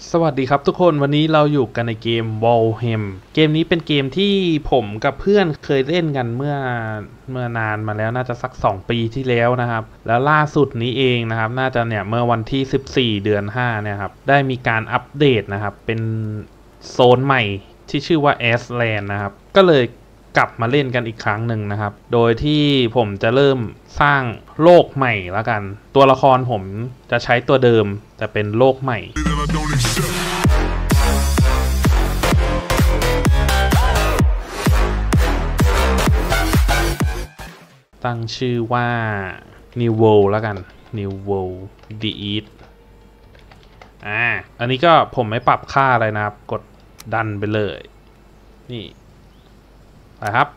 สวัสดีครับทุกคนวันนี้เราอยู่กันในเกม Valheim เกมนี้เป็นเกมที่ผมกับเพื่อนเคยเล่นกันเมื่อนานมาแล้วน่าจะสัก2 ปีที่แล้วนะครับแล้วล่าสุดนี้เองนะครับน่าจะเนี่ยเมื่อวันที่14 เดือน 5เนี่ยครับได้มีการอัปเดตนะครับเป็นโซนใหม่ที่ชื่อว่า Ashland นะครับก็เลยกลับมาเล่นกันอีกครั้งหนึ่งนะครับโดยที่ผมจะเริ่มสร้างโลกใหม่แล้วกันตัวละครผมจะใช้ตัวเดิมแต่เป็นโลกใหม่ตั้งชื่อว่า New World แล้วกัน New World The East อันนี้ก็ผมไม่ปรับค่าอะไรนะครับกดดันไปเลยนี่ไปครับ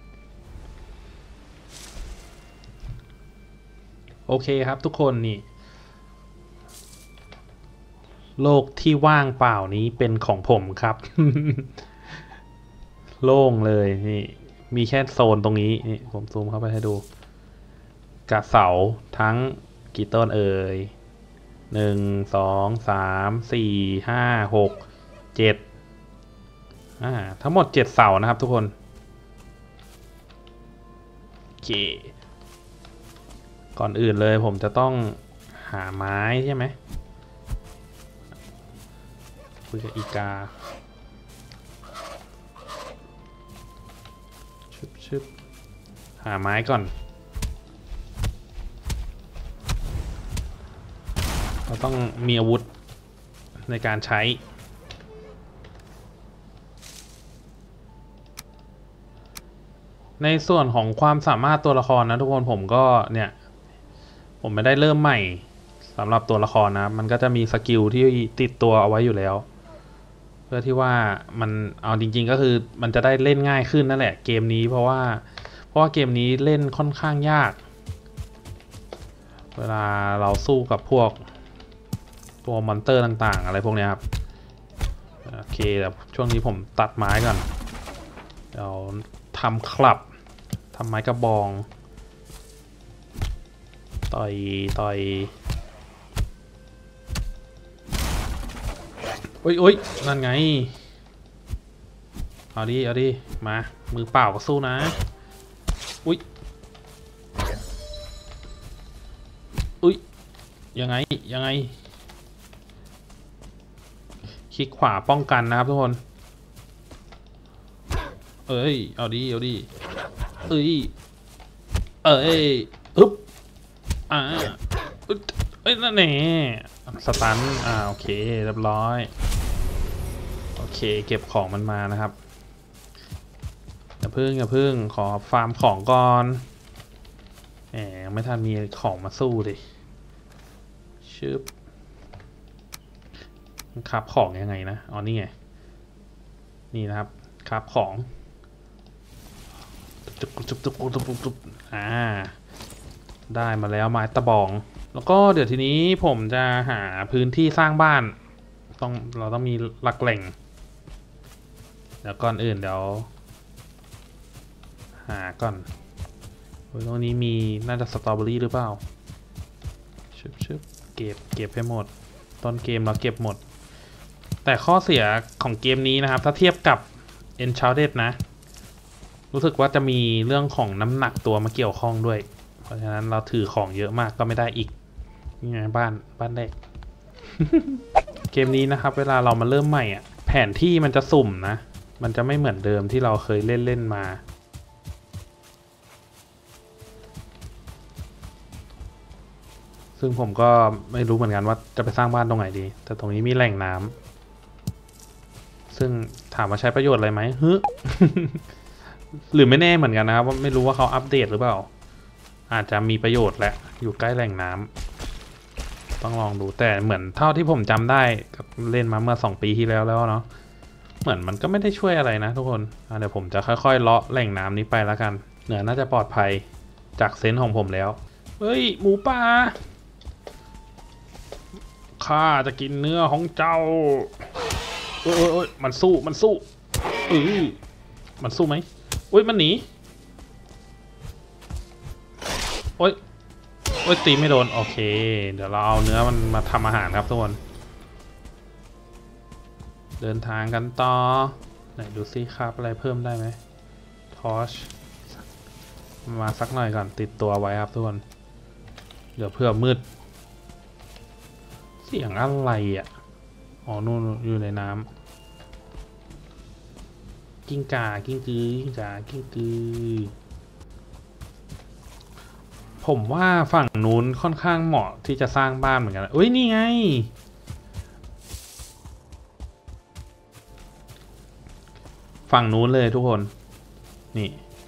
โอเคครับทุกคนนี่โลกที่ว่างเปล่านี้เป็นของผมครับ โล่งเลยนี่มีแค่โซนตรงนี้นี่ผมซูมเข้าไปให้ดูกระเสาทั้งกี่ต้นเอ่ย1 2 3 4 5 6 7ทั้งหมด7เสานะครับทุกคนโอเคก่อนอื่นเลยผมจะต้องหาไม้ใช่ไหมคุยกับอีกาชึบหาไม้ก่อนเราต้องมีอาวุธในการใช้ในส่วนของความสามารถตัวละครนะทุกคนผมก็เนี่ยผมไม่ได้เริ่มใหม่สำหรับตัวละครนะมันก็จะมีสกิลที่ติดตัวเอาไว้อยู่แล้วเพื่อที่ว่ามันเอาจริงๆก็คือมันจะได้เล่นง่ายขึ้นนั่นแหละเกมนี้เพราะว่าเกมนี้เล่นค่อนข้างยากเวลาเราสู้กับพวกตัวมอนเตอร์ต่างๆอะไรพวกนี้ครับโอเคแต่ช่วงนี้ผมตัดไม้ก่อนเดี๋ยวทำคลับทำไม้กระบองต่อยโอ้ยนั่นไงเอาดิมามือเปล่าก็สู้นะอุ้ยยังไงคลิกขวาป้องกันนะครับทุกคนเอาดิอึ๊บนั่นแน่สตันโอเคเรียบร้อยโอเคเก็บของมันมานะครับอย่าพึ่งขอฟาร์มของก่อนไม่ทันมีของมาสู้ดิชึบครับของยังไงนะนี่ไงนี่นะครับครับของจุบได้มาแล้วไม้ตะบองแล้วก็เดี๋ยวทีนี้ผมจะหาพื้นที่สร้างบ้านเราต้องมีหลักแหล่งเดี๋ยวก่อนอื่นเดี๋ยวหาก่อนตรงนี้มีน่าจะสตรอเบอรี่หรือเปล่าชึบเก็บให้หมดต้นเกมเราเก็บหมดแต่ข้อเสียของเกมนี้นะครับถ้าเทียบกับ Enchanted นะรู้สึกว่าจะมีเรื่องของน้ำหนักตัวมาเกี่ยวข้องด้วยเพราะฉะนั้นเราถือของเยอะมากก็ไม่ได้อีกนี่ไงบ้านแรก เกมนี้นะครับเวลาเรามาเริ่มใหม่แผนที่มันจะสุ่มนะมันจะไม่เหมือนเดิมที่เราเคยเล่นมาซึ่งผมก็ไม่รู้เหมือนกันว่าจะไปสร้างบ้านตรงไหนดีแต่ตรงนี้มีแหล่งน้ำซึ่งถามว่าใช้ประโยชน์อะไรไหมหรือไม่แน่เหมือนกันนะครับว่าไม่รู้ว่าเขาอัปเดตหรือเปล่าอาจจะมีประโยชน์แหละอยู่ใกล้แหล่งน้ำต้องลองดูแต่เหมือนเท่าที่ผมจำได้เล่นมาเมื่อ2 ปีที่แล้วเนาะเหมือนมันก็ไม่ได้ช่วยอะไรนะทุกคนเดี๋ยวผมจะค่อยๆเลาะแหล่งน้ำนี้ไปแล้วกันเหนือน่าจะปลอดภัยจากเซนส์ของผมแล้วเฮ้ยหมูป่าข้าจะกินเนื้อของเจ้ามันสู้มันสู้ไหมมันหนีตีไม่โดนโอเคเดี๋ยวเราเอาเนื้อมันมาทำอาหารครับทุกคนเดินทางกันต่อไหนดูซิครับอะไรเพิ่มได้ไหมทอชมาสักหน่อยก่อนติดตัวไว้ครับทุกคนเดี๋ยวเพื่อมืดเสียงอะไรอ่ะอ๋อนู่นอยู่ในน้ำกิ้งก่ากิ้งกือกิ้งก่ากิ้งกือผมว่าฝั่งนู้นค่อนข้างเหมาะที่จะสร้างบ้านเหมือนกันอุ้ยนี่ไงฝั่งนู้นเลยทุกคนนี่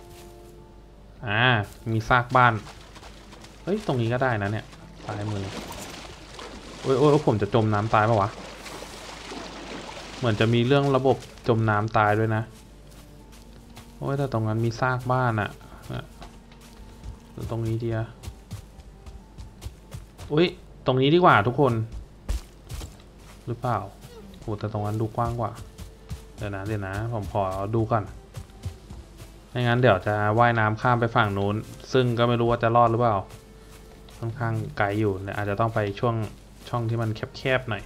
มีซากบ้านเฮ้ยตรงนี้ก็ได้นะเนี่ยซ้ายมือโอ้ยผมจะจมน้ำตายปะวะเหมือนจะมีเรื่องระบบจมน้ำตายด้วยนะโอ้ยแต่ตรงนั้นมีซากบ้านอะตรงนี้ดีอะอุ้ยตรงนี้ดีกว่าทุกคนหรือเปล่าโอ้แต่ตรงนั้นดูกว้างกว่าเดี๋ยวนะผมขอดูก่อนไม่งั้นเดี๋ยวจะว่ายน้ำข้ามไปฝั่งนู้นซึ่งก็ไม่รู้ว่าจะรอดหรือเปล่าค่อนข้างไกลอยู่อาจจะต้องไปช่องที่มันแคบๆหน่อย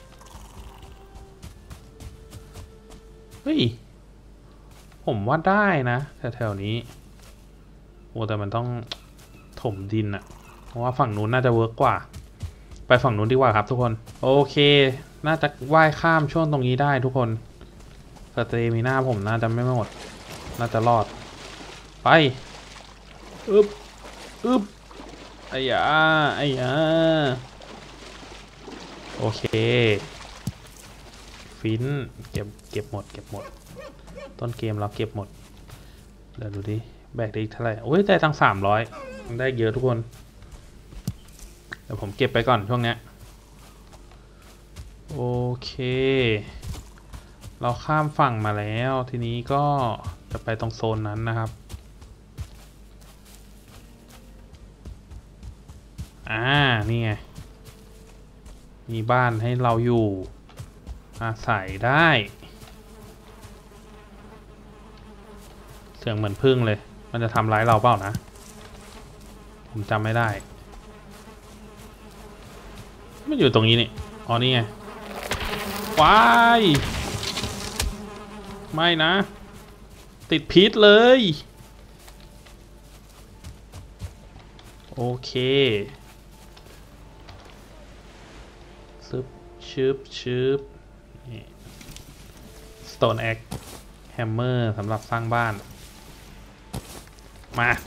เฮ้ยผมว่าได้นะแถวๆนี้โอ้แต่มันต้องถมดินอะเพราะว่าฝั่งนู้นน่าจะเวิร์กกว่าไปฝั่งนู้นดีกว่าครับทุกคนโอเคน่าจะว่ายข้ามช่วงตรงนี้ได้ทุกคนสเตมิน่าผมน่าจะไม่หมดน่าจะรอดไปอึบไอ้ยาโอเคฟินเก็บหมดต้นเกมเราเก็บหมดเดี๋ยวดูดิแบกได้อีกเท่าไหร่โอ้ยได้ตั้ง300ได้เยอะทุกคนเดี๋ยวผมเก็บไปก่อนช่วงนี้โอเคเราข้ามฝั่งมาแล้วทีนี้ก็จะไปตรงโซนนั้นนะครับนี่ไงมีบ้านให้เราอยู่อาศัยได้เสียงเหมือนพึ่งเลยมันจะทำร้ายเราเปล่านะผมจำไม่ได้ไม่อยู่ตรงนี้นี่อ๋อนี่ไงว้ายไม่นะติดพิษเลยโอเคชืบนี่ Stone Axe Hammer สำหรับสร้างบ้านมา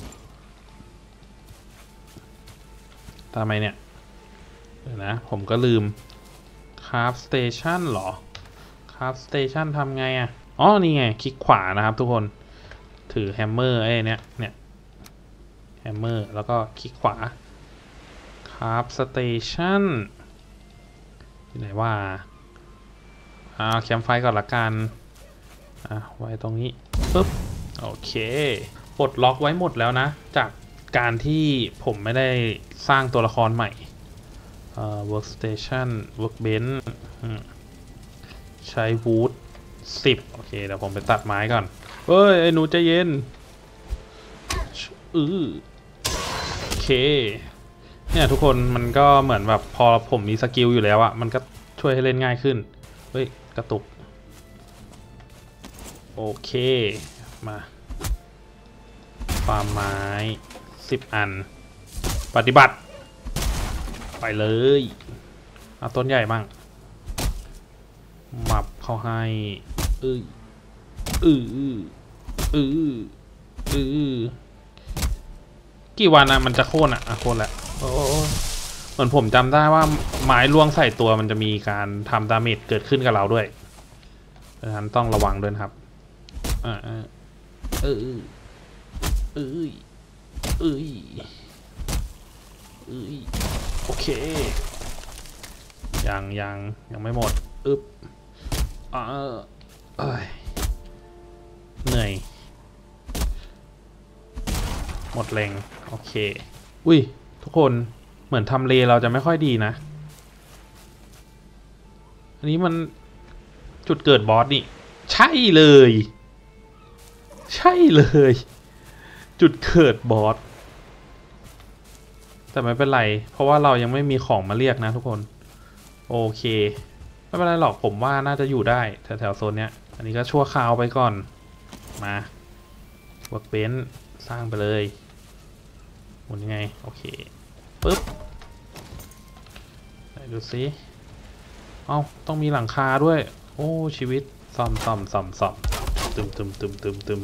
ทำไมเนี่ยเดี๋ยวนะผมก็ลืม Craft Station หรอ Craft Station ทำไงอ่ะอ๋อนี่ไงคลิกขวานะครับทุกคนถือแฮมเมอร์เนี่ยแฮมเมอร์แล้วก็คลิกขวา Craft Station ที่ไหนว่าแคมป์ไฟก่อนละกันไว้ตรงนี้ปึ๊บโอเคปลดล็อกไว้หมดแล้วนะจากการที่ผมไม่ได้สร้างตัวละครใหม่workstation workbench ใช้ wood 10โอเคเดี๋ยวผมไปตัดไม้ก่อนเฮ้ยไอ้หนูใจเย็นโอเคเนี่ยทุกคนมันก็เหมือนแบบพอผมมีสกิลอยู่แล้วอะมันก็ช่วยให้เล่นง่ายขึ้นเฮ้ยกระตุกโอเคมาฟาร์มไม้10 อันปฏิบัติไปเลยเอาต้นใหญ่บ้างหมับเข้าให้กี่วันอะมันจะโค่นอะโค่นแหละโอ้เหมือนผมจำได้ว่าไม้ล่วงใส่ตัวมันจะมีการทำดาเมจเกิดขึ้นกับเราด้วยดังนั้นต้องระวังด้วยครับโอเคยังไม่หมดเหนื่อยหมดแรงโอเคอุ้ยทุกคนเหมือนทำเลเราจะไม่ค่อยดีนะอันนี้มันจุดเกิดบอสนี่ใช่เลยจุดเกิดบอสแต่ไม่เป็นไรเพราะว่าเรายังไม่มีของมาเรียกนะทุกคนโอเคไปไม่เป็นไรหรอกผมว่าน่าจะอยู่ได้แถวๆโซนเนี้ยอันนี้ก็ชั่วคราวไปก่อนมาเวิร์กเบนซ์สร้างไปเลยหมุนยังไงโอเคปึ๊บไหนดูซิเอ้าต้องมีหลังคาด้วยโอ้ชีวิตซ่อมตึม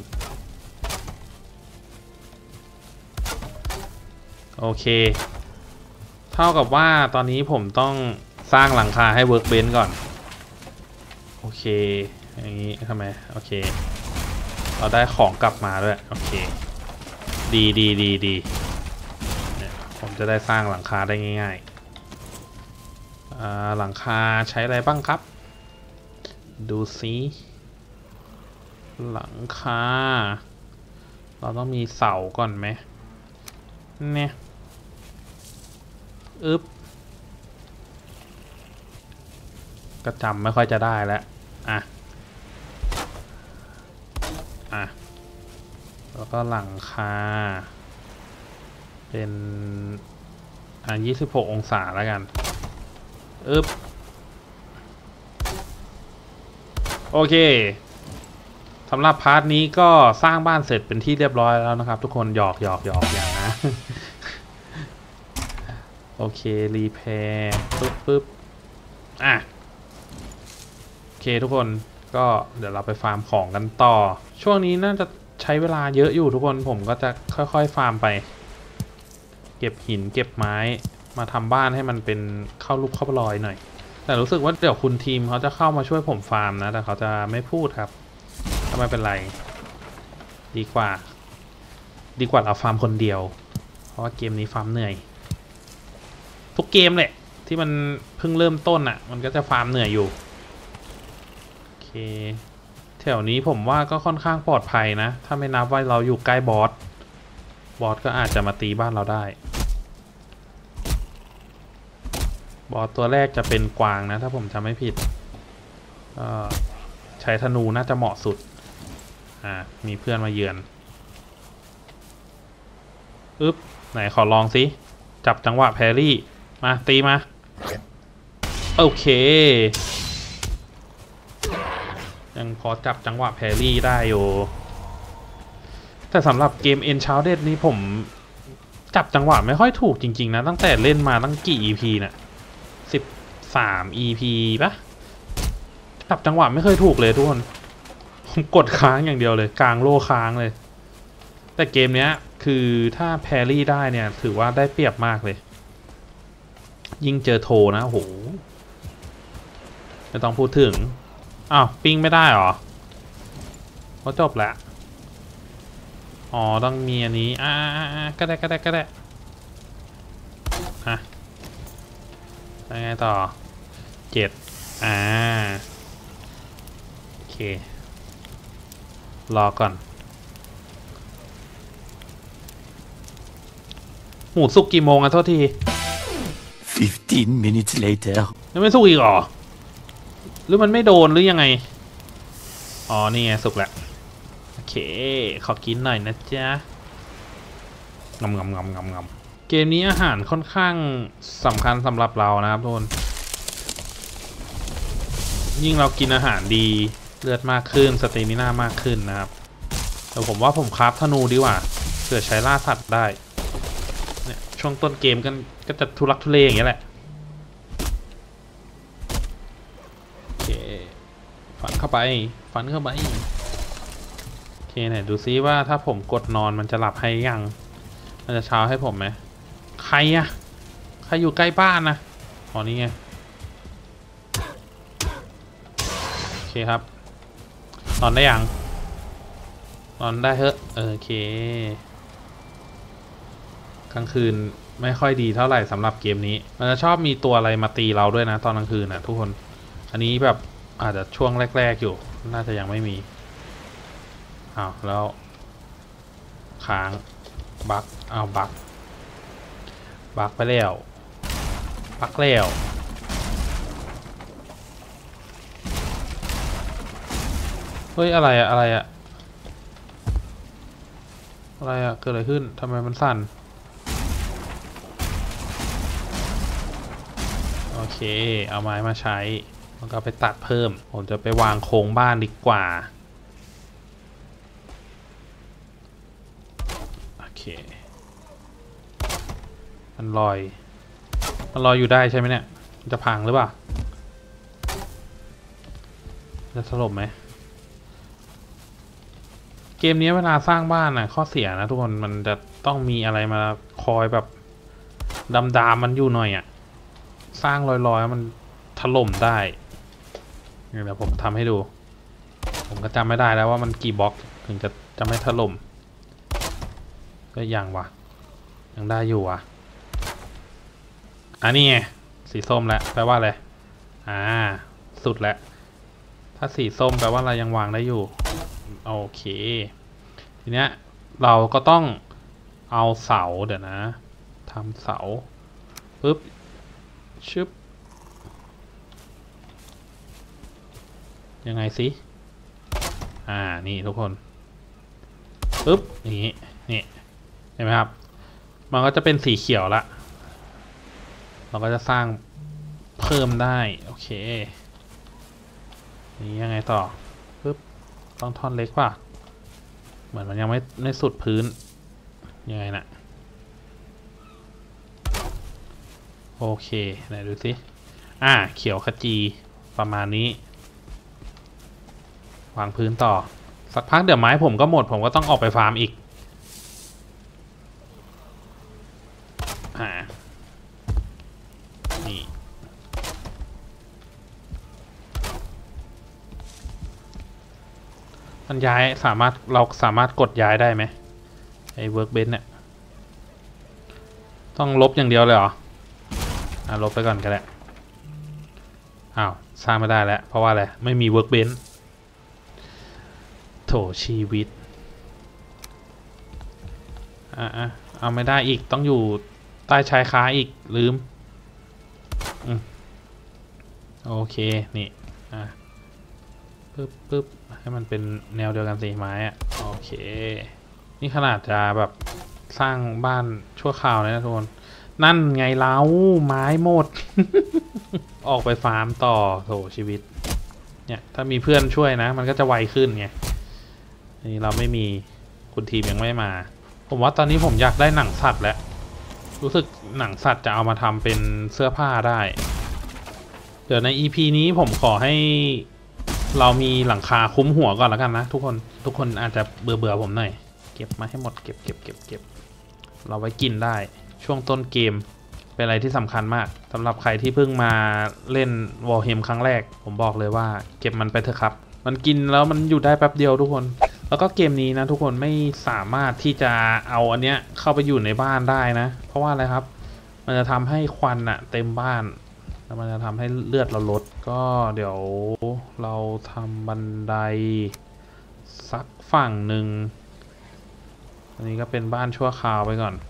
โอเคเท่ากับว่าตอนนี้ผมต้องสร้างหลังคาให้เวิร์กเบนซ์ก่อนโอเคอย่างนี้ทำไมโอเคเราได้ของกลับมาด้วยโอเคดีเนี่ยผมจะได้สร้างหลังคาได้ง่ายๆหลังคาใช้อะไรบ้างครับดูซิหลังคาเราต้องมีเสาก่อนไหมเนี่ยอึ๊บก็จำไม่ค่อยจะได้แล้วแล้วก็หลังคาเป็น26 องศาแล้วกันอึ๊บโอเคสำหรับพาร์ทนี้ก็สร้างบ้านเสร็จเป็นที่เรียบร้อยแล้วนะครับทุกคนหยอกอย่างนะ โอเครีแพร์ปึ๊บโอเคทุกคนก็เดี๋ยวเราไปฟาร์มของกันต่อช่วงนี้น่าจะใช้เวลาเยอะอยู่ทุกคนผมก็จะค่อยๆฟาร์มไปเก็บหินเก็บไม้มาทำบ้านให้มันเป็นเข้ารูปเข้ารอยหน่อยแต่รู้สึกว่าเดี๋ยวคุณทีมเขาจะเข้ามาช่วยผมฟาร์มนะแต่เขาจะไม่พูดครับก็ไม่เป็นไรดีกว่าเราฟาร์มคนเดียวเพราะว่าเกมนี้ฟาร์มเหนื่อยทุกเกมแหละที่มันเพิ่งเริ่มต้นอ่ะมันก็จะฟาร์มเหนื่อยอยู่โอเคแถวนี้ผมว่าก็ค่อนข้างปลอดภัยนะถ้าไม่นับว่าเราอยู่ใกล้บอสก็อาจจะมาตีบ้านเราได้บอสตัวแรกจะเป็นกวางนะถ้าผมจำไม่ผิดใช้ธนูน่าจะเหมาะสุดมีเพื่อนมาเยือนอึ๊บไหนขอลองสิจับจังหวะแพรี่มาตีมาโอเคยังพอจับจังหวะแพรี่ได้อยู่แต่สำหรับเกม Enshrouded นี้ผมจับจังหวะไม่ค่อยถูกจริงๆนะตั้งแต่เล่นมาตั้งกี่ EP น่ะ13 EP ปะจับจังหวะไม่เคยถูกเลยทุกคนผมกดค้างอย่างเดียวเลยกลางโล่ค้างเลยแต่เกมเนี้ยคือถ้าแพรี่ได้เนี่ยถือว่าได้เปรียบมากเลยยิ่งเจอโทนะโหไม่ต้องพูดถึงอ้าวปิ้งไม่ได้หรอเขาจบแล้วอ๋อต้องมีอันนี้ก็ได้ยังไงต่อ7โอเครอก่อนหมูสุกกี่โมงอะโทษที 15 minutes later ยังไม่สุกอีกหรอหรือมันไม่โดนหรือยังไงอ๋อนี่ไงสุกแล้วโอเคขอกินหน่อยนะจ๊ะงำเกมนี้อาหารค่อนข้างสำคัญสำหรับเรานะครับทุกคนยิ่งเรากินอาหารดีเลือดมากขึ้นสเตมิน่ามากขึ้นนะครับแต่ผมว่าผมคราฟธนูดีกว่าเผื่อใช้ล่าสัตว์ได้เนี่ยช่วงต้นเกมก็จะทุลักทุเลอย่างเงี้ยแหละโอเคฟันเข้าไปโอเคไหนดูซิว่าถ้าผมกดนอนมันจะหลับให้ยังมันจะเช้าให้ผมไหมใครอยู่ใกล้บ้านนะอ๋อนี่ไงโอเคครับนอนได้ยังนอนได้เถอะโอเคกลางคืนไม่ค่อยดีเท่าไหร่สำหรับเกมนี้มันจะชอบมีตัวอะไรมาตีเราด้วยนะตอนกลางคืนนะทุกคนอันนี้แบบอาจจะช่วงแรกๆอยู่น่าจะยังไม่มีอ้าวแล้วค้างบั๊กบั๊กไปแล้วเฮ้ยอะไรอะเกิดอะไรขึ้นทำไมมันสั่นโอเคเอาไม้มาใช้แล้วก็ไปตัดเพิ่มผมจะไปวางโครงบ้านดีกว่าโอเคมันลอยอยู่ได้ใช่ไหมเนี่ยจะพังหรือเปล่าจะถล่มไหมเกมนี้เวลาสร้างบ้านน่ะข้อเสียนะทุกคนมันจะต้องมีอะไรมาคอยแบบดำมันอยู่หน่อยอ่ะสร้างลอยๆมันถล่มได้เดี๋ยวผมทำให้ดูผมก็จำไม่ได้แล้วว่ามันกี่บล็อกถึงจะไม่ถล่มก็ยังวะยังได้อยู่วะอันนี้ไงสีส้มแล้วแปลว่าอะไรสุดแล้วถ้าสีส้มแปลว่าเรายังวางได้อยู่โอเคทีเนี้ยเราก็ต้องเอาเสาเดี๋ยวนะทำเสาปึ๊บชึบยังไงสินี่ทุกคนปึ๊บอย่างนี้นี่เห็นไหมครับมันก็จะเป็นสีเขียวละเราก็จะสร้างเพิ่มได้โอเคนี่ยังไงต่อปึ๊บต้องท่อนเล็กป่ะเหมือนมันยังไม่สุดพื้นยังไงนะโอเคไหนดูสิเขียวขจีประมาณนี้วางพื้นต่อสักพักเดี๋ยวไม้ผมก็หมดผมก็ต้องออกไปฟาร์มอีกนี่มันย้ายเราสามารถกดย้ายได้ไหมไอ้เวิร์กเบนเนี่ยต้องลบอย่างเดียวเลยเหรอลบไปก่อนก็ได้สร้างไม่ได้แล้วเพราะว่าอะไรไม่มีเวิร์กเบนโถชีวิตเอาไม่ได้อีกต้องอยู่ใต้ชายคาอีกลืมโอเคนี่ปึ๊บให้มันเป็นแนวเดียวกันสีไม้โอเคนี่ขนาดจะแบบสร้างบ้านชั่วคราวเลยนะทุกคนนั่นไงเล้าไม้หมด ออกไปฟาร์มต่อโถชีวิตเนี่ยถ้ามีเพื่อนช่วยนะมันก็จะไวขึ้นไงนี่เราไม่มีคุณทีมยังไม่มาผมว่าตอนนี้ผมอยากได้หนังสัตว์แล้วรู้สึกหนังสัตว์จะเอามาทำเป็นเสื้อผ้าได้เดี๋ยวใน EP นี้ผมขอให้เรามีหลังคาคุ้มหัวก่อนแล้วกันนะทุกคนอาจจะเบื่อผมหน่อยเก็บมาให้หมดเก็บเราไว้กินได้ช่วงต้นเกมเป็นอะไรที่สำคัญมากสำหรับใครที่เพิ่งมาเล่นวอลเฮมครั้งแรกผมบอกเลยว่าเก็บมันไปเถอะครับมันกินแล้วมันอยู่ได้แป๊บเดียวทุกคนแล้วก็เกมนี้นะทุกคนไม่สามารถที่จะเอาอันเนี้ยเข้าไปอยู่ในบ้านได้นะเพราะว่าอะไรครับมันจะทำให้ควันเต็มบ้านแล้วมันจะทำให้เลือดเราลดก็เดี๋ยวเราทำบันไดสักฝั่งหนึ่งอันนี้ก็เป็นบ้านชั่วคราวไปก่อน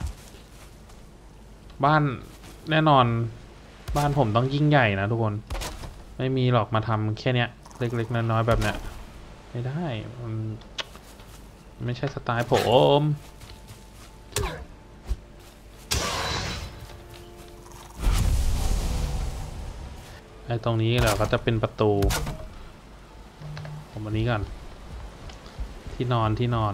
บ้านแน่นอนบ้านผมต้องยิ่งใหญ่นะทุกคนไม่มีหรอกมาทำแค่เนี้ยเล็กๆน้อยๆแบบเนี้ยไม่ได้มันไม่ใช่สไตล์ผมไอ้ตรงนี้เราก็จะเป็นประตูผมอันนี้ก่อนที่นอน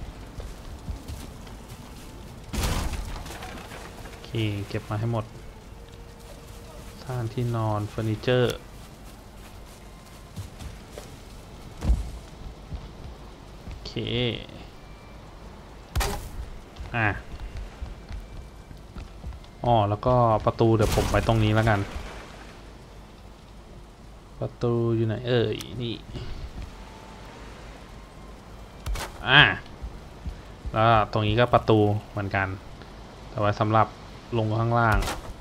โอเคเก็บมาให้หมดสร้างที่นอนเฟอร์นิเจอร์โอเคแล้วก็ประตูเดี๋ยวผมไปตรงนี้แล้วกันประตูอยู่ไหนนี่แล้วตรงนี้ก็ประตูเหมือนกันแต่ว่าสำหรับลงข้างล่าง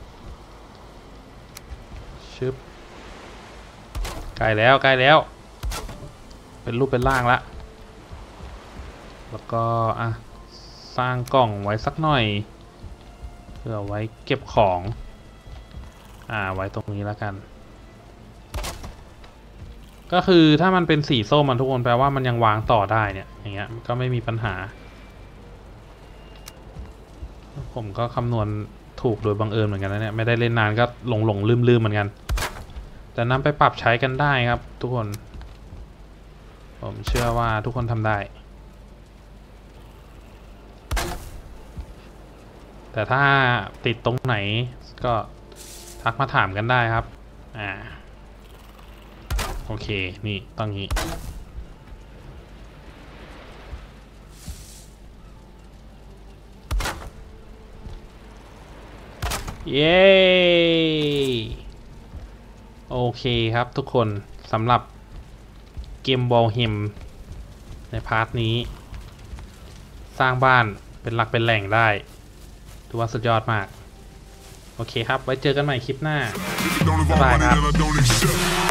ชึบใกล้แล้วเป็นรูปเป็นร่างละแล้วก็สร้างกล่องไว้สักหน่อยเพื่อไว้เก็บของไว้ตรงนี้แล้วกันก็คือถ้ามันเป็นสีส้มทุกคนแปลว่ามันยังวางต่อได้เนี่ยอย่างเงี้ยก็ไม่มีปัญหาผมก็คำนวณถูกโดยบังเอิญเหมือนกันนะเนี่ยไม่ได้เล่นนานก็หลงลืมเหมือนกันจะนำไปปรับใช้กันได้ครับทุกคนผมเชื่อว่าทุกคนทำได้แต่ถ้าติดตรงไหนก็ทักมาถามกันได้ครับโอเคนี่ต้องนี้เย้โอเคครับทุกคนสำหรับเกมบอลเฮมในพาร์ทนี้สร้างบ้านเป็นหลักเป็นแหล่งได้ถือว่าสุดยอดมากโอเคครับไว้เจอกันใหม่คลิปหน้าบ๊ายบายครับ